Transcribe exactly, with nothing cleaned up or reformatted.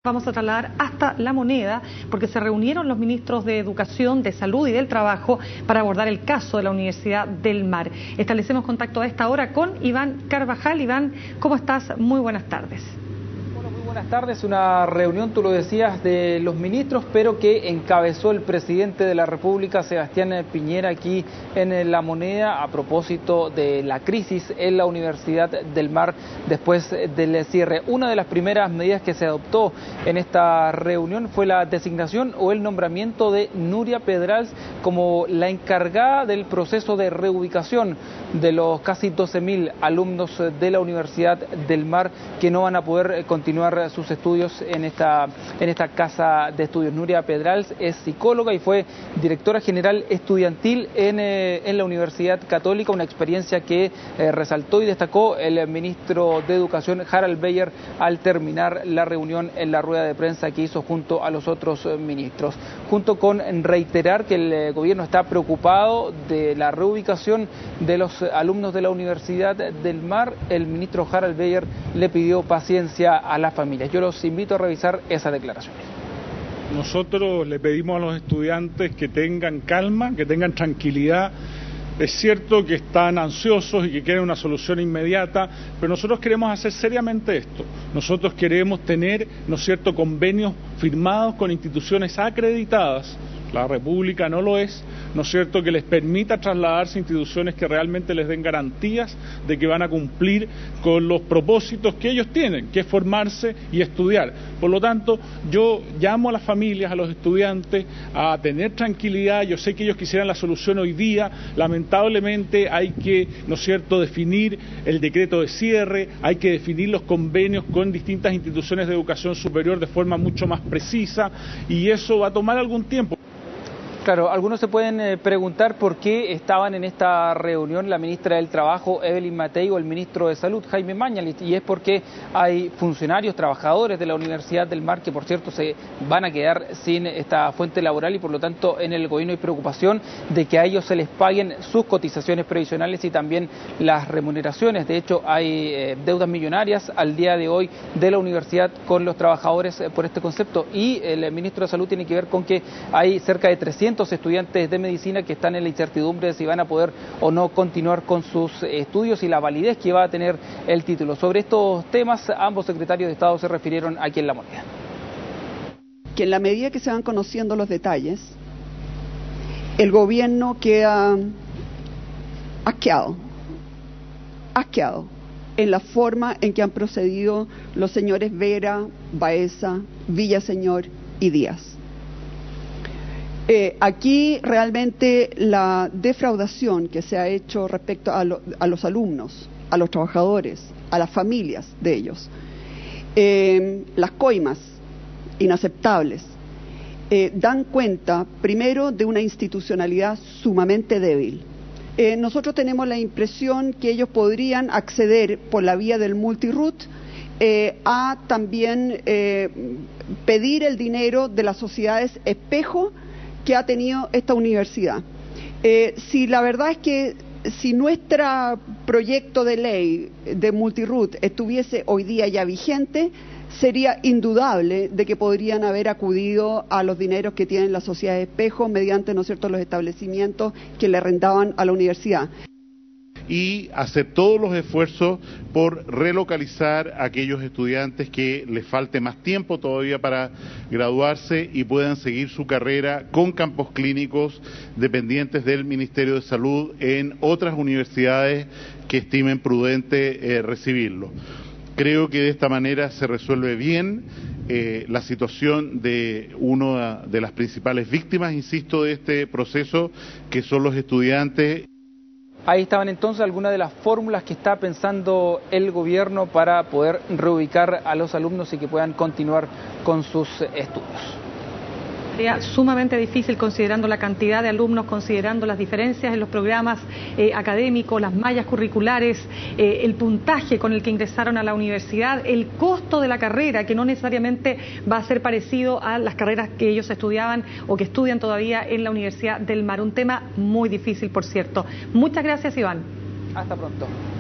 Vamos a trasladar hasta La Moneda porque se reunieron los ministros de Educación, de Salud y del Trabajo para abordar el caso de la Universidad del Mar. Establecemos contacto a esta hora con Iván Carvajal. Iván, ¿cómo estás? Muy buenas tardes. Buenas tardes, una reunión, tú lo decías, de los ministros, pero que encabezó el presidente de la República, Sebastián Piñera, aquí en La Moneda, a propósito de la crisis en la Universidad del Mar después del cierre. Una de las primeras medidas que se adoptó en esta reunión fue la designación o el nombramiento de Nuria Pedrals como la encargada del proceso de reubicación de los casi doce mil alumnos de la Universidad del Mar que no van a poder continuar sus estudios en esta, en esta casa de estudios. Nuria Pedrals es psicóloga y fue directora general estudiantil en, eh, en la Universidad Católica, una experiencia que eh, resaltó y destacó el ministro de Educación, Harald Beyer, al terminar la reunión en la rueda de prensa que hizo junto a los otros eh, ministros. Junto con reiterar que el eh, gobierno está preocupado de la reubicación de los alumnos de la Universidad del Mar, el ministro Harald Beyer le pidió paciencia a la familia. Yo los invito a revisar esa declaración. Nosotros le pedimos a los estudiantes que tengan calma, que tengan tranquilidad. Es cierto que están ansiosos y que quieren una solución inmediata, pero nosotros queremos hacer seriamente esto. Nosotros queremos tener, ¿no es cierto?, convenios firmados con instituciones acreditadas. La República no lo es, ¿no es cierto?, que les permita trasladarse a instituciones que realmente les den garantías de que van a cumplir con los propósitos que ellos tienen, que es formarse y estudiar. Por lo tanto, yo llamo a las familias, a los estudiantes, a tener tranquilidad. Yo sé que ellos quisieran la solución hoy día. Lamentablemente hay que, ¿no es cierto?, definir el decreto de cierre, hay que definir los convenios con distintas instituciones de educación superior de forma mucho más precisa, y eso va a tomar algún tiempo. Claro, algunos se pueden eh, preguntar por qué estaban en esta reunión la ministra del Trabajo, Evelyn Matei, o el ministro de Salud, Jaime Mañalich, y es porque hay funcionarios, trabajadores de la Universidad del Mar que, por cierto, se van a quedar sin esta fuente laboral y, por lo tanto, en el gobierno hay preocupación de que a ellos se les paguen sus cotizaciones previsionales y también las remuneraciones. De hecho, hay eh, deudas millonarias al día de hoy de la universidad con los trabajadores eh, por este concepto, y el ministro de Salud tiene que ver con que hay cerca de trescientos estudiantes de medicina que están en la incertidumbre de si van a poder o no continuar con sus estudios y la validez que va a tener el título. Sobre estos temas, ambos secretarios de Estado se refirieron aquí en La Moneda. Que en la medida que se van conociendo los detalles, el gobierno queda asqueado, asqueado en la forma en que han procedido los señores Vera, Baeza, Villaseñor y Díaz. Eh, aquí realmente la defraudación que se ha hecho respecto a, lo, a los alumnos, a los trabajadores, a las familias de ellos, eh, las coimas inaceptables, eh, dan cuenta primero de una institucionalidad sumamente débil. Eh, nosotros tenemos la impresión que ellos podrían acceder por la vía del multiroot eh, a también eh, pedir el dinero de las sociedades espejo que ha tenido esta universidad. Eh, si la verdad es que si nuestro proyecto de ley de multiroot estuviese hoy día ya vigente, sería indudable de que podrían haber acudido a los dineros que tienen las sociedades espejo mediante, ¿no es cierto?, los establecimientos que le rentaban a la universidad. Y hacer todos los esfuerzos por relocalizar a aquellos estudiantes que les falte más tiempo todavía para graduarse y puedan seguir su carrera con campos clínicos dependientes del Ministerio de Salud en otras universidades que estimen prudente eh, recibirlo. Creo que de esta manera se resuelve bien eh, la situación de una de las principales víctimas, insisto, de este proceso, que son los estudiantes. Ahí estaban entonces algunas de las fórmulas que está pensando el gobierno para poder reubicar a los alumnos y que puedan continuar con sus estudios. Sería sumamente difícil considerando la cantidad de alumnos, considerando las diferencias en los programas eh, académicos, las mallas curriculares, eh, el puntaje con el que ingresaron a la universidad, el costo de la carrera, que no necesariamente va a ser parecido a las carreras que ellos estudiaban o que estudian todavía en la Universidad del Mar. Un tema muy difícil, por cierto. Muchas gracias, Iván. Hasta pronto.